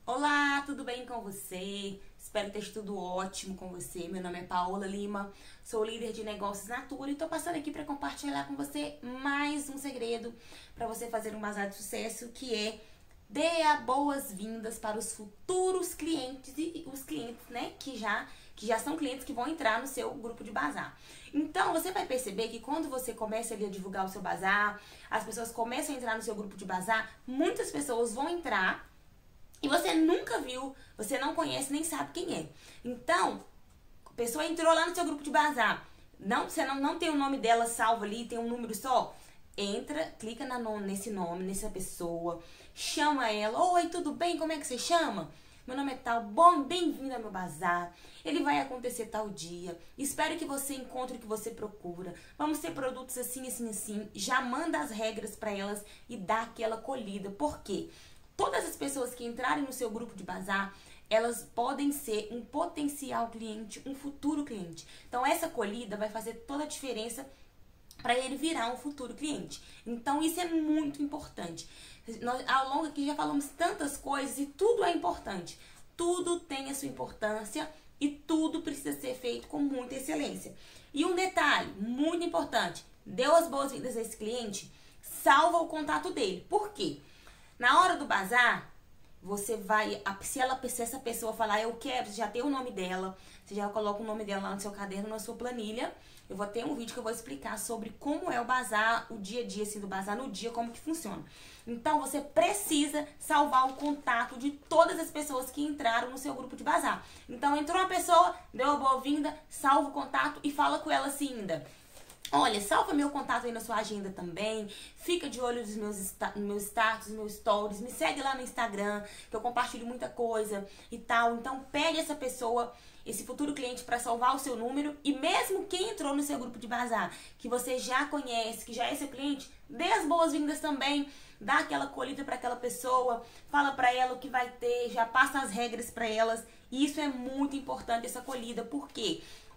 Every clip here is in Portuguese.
Olá, tudo bem com você? Espero que esteja tudo ótimo com você. Meu nome é Paola Lima, sou líder de negócios Natura e tô passando aqui para compartilhar com você mais um segredo para você fazer um bazar de sucesso, que é dê as boas-vindas para os futuros clientes e os clientes, né, que já são clientes que vão entrar no seu grupo de bazar. Então, você vai perceber que quando você começa ali a divulgar o seu bazar, as pessoas começam a entrar no seu grupo de bazar, muitas pessoas vão entrar e você nunca viu, você não conhece, nem sabe quem é. Então, a pessoa entrou lá no seu grupo de bazar. Você não tem o nome dela salvo ali, tem um número só. Entra, clica nesse nome, nessa pessoa, chama ela. Oi, tudo bem? Como é que você chama? Meu nome é tal. Bom, bem-vindo ao meu bazar. Ele vai acontecer tal dia. Espero que você encontre o que você procura. Vamos ter produtos assim, assim, assim. Já manda as regras para elas e dá aquela acolhida. Por quê? Todas as pessoas que entrarem no seu grupo de bazar, elas podem ser um potencial cliente, um futuro cliente. Então, essa acolhida vai fazer toda a diferença para ele virar um futuro cliente. Então, isso é muito importante. Nós, ao longo aqui, já falamos tantas coisas e tudo é importante. Tudo tem a sua importância e tudo precisa ser feito com muita excelência. E um detalhe muito importante: deu as boas-vindas a esse cliente, salva o contato dele. Por quê? Na hora do bazar, você vai, se essa pessoa falar, eu quero, você já tem o nome dela, você já coloca o nome dela lá no seu caderno, na sua planilha. Eu vou ter um vídeo que eu vou explicar sobre como é o bazar, o dia a dia assim do bazar, no dia, como que funciona. Então, você precisa salvar o contato de todas as pessoas que entraram no seu grupo de bazar. Então, entrou uma pessoa, deu a boa-vinda, salva o contato e fala com ela assim ainda: olha, salva meu contato aí na sua agenda também. Fica de olho nos meus status, meus stories. Me segue lá no Instagram, que eu compartilho muita coisa e tal. Então, pede essa pessoa, esse futuro cliente, para salvar o seu número. E mesmo quem entrou no seu grupo de bazar, que você já conhece, que já é seu cliente, dê as boas-vindas também. Dá aquela acolhida para aquela pessoa. Fala para ela o que vai ter, já passa as regras para elas. E isso é muito importante, essa acolhida. Por quê?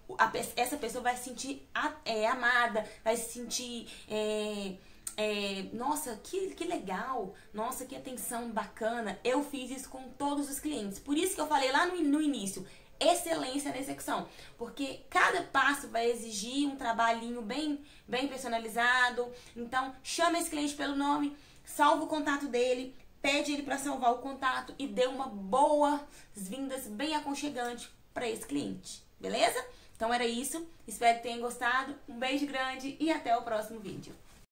Essa pessoa vai se sentir amada, vai se sentir, nossa, que legal, nossa, que atenção bacana. Eu fiz isso com todos os clientes. Por isso que eu falei lá no início, excelência na execução. Porque cada passo vai exigir um trabalhinho bem personalizado. Então, chama esse cliente pelo nome, salva o contato dele, pede ele para salvar o contato e dê uma boas-vindas bem aconchegante para esse cliente. Beleza? Então era isso, espero que tenham gostado, um beijo grande e até o próximo vídeo.